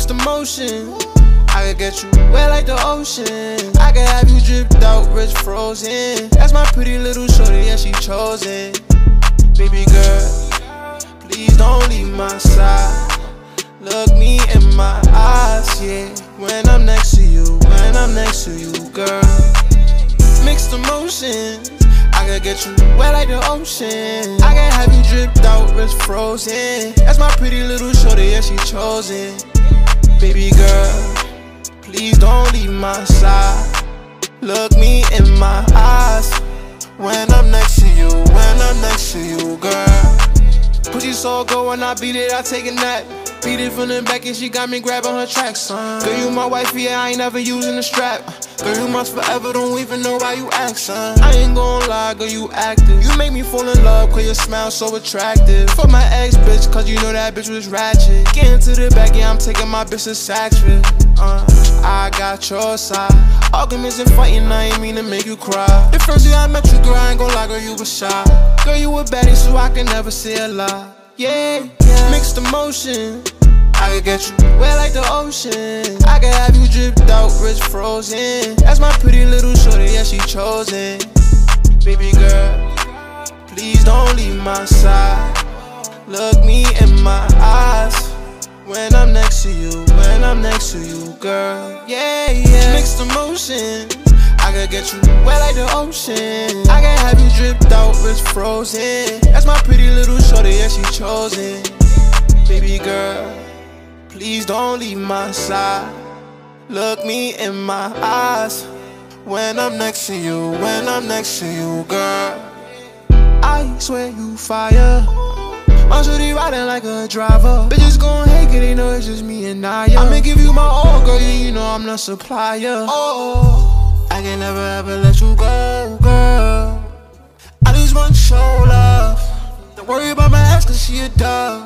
Mixed emotion, I could get you wet like the ocean. I could have you dripped out, rich frozen. That's my pretty little shorty, yeah, she chosen. Baby girl, please don't leave my side. Look me in my eyes, yeah. When I'm next to you, when I'm next to you, girl. Mixed emotions, I could get you wet like the ocean. I could have you dripped out, rich frozen. That's my pretty little shorty, yeah, she chosen. Baby girl, please don't leave my side. Look me in my eyes. When I'm next to you, when I'm next to you, girl. Pussy so good when I beat it, I take a nap. Beat it from the back and she got me grabbing her tracks. Girl, you my wife, yeah, I ain't never using a strap. Girl, you must forever, don't even know why you act, son. I ain't gon' lie, girl, you active. You make me fall in love, cause your smile so attractive. For my ex bitch, cause you know that bitch was ratchet. Getting to the back, yeah, I'm taking my bitch to Saxford. I got your side. Arguments and fighting, I ain't mean to make you cry. The first day I met you, girl, I ain't gon' lie, girl, you was shy. Girl, you a baddie, so I can never say a lie. Yeah, yeah. Mixed emotion, I could get you wet like the ocean. I could have you dripped out, rich frozen. That's my pretty little shorty, yeah, she chosen. Baby girl, please don't leave my side. Look me in my eyes. When I'm next to you, when I'm next to you, girl. Yeah, yeah. Mixed emotions, I could get you wet like the ocean. I could have you dripped out, rich frozen. That's my pretty little shorty, yeah, she chosen. Baby girl, please don't leave my side. Look me in my eyes. When I'm next to you, when I'm next to you, girl. I swear you fire. My shorty riding like a driver. Bitches gon' hate, cause they know it's just me and Naya. I'ma give you my all, girl, yeah, you know I'm the supplier. Oh, I can never ever let you go, girl. I just want to show love. Don't worry about my ass, cause she a dog.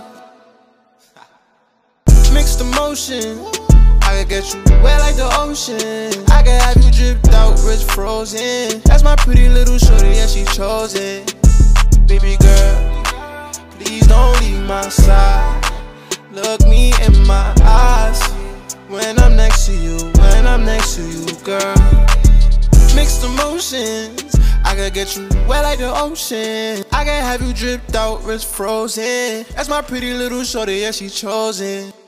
Mixed emotion, I could get you wet like the ocean. I could have you dripped out, rich frozen. That's my pretty little shorty, yeah, she chosen. Baby girl, please don't leave my side. Look me in my eyes. When I'm next to you, when I'm next to you, girl. Mixed emotions, I could get you wet like the ocean. I could have you dripped out, rich frozen. That's my pretty little shorty, yeah, she chosen.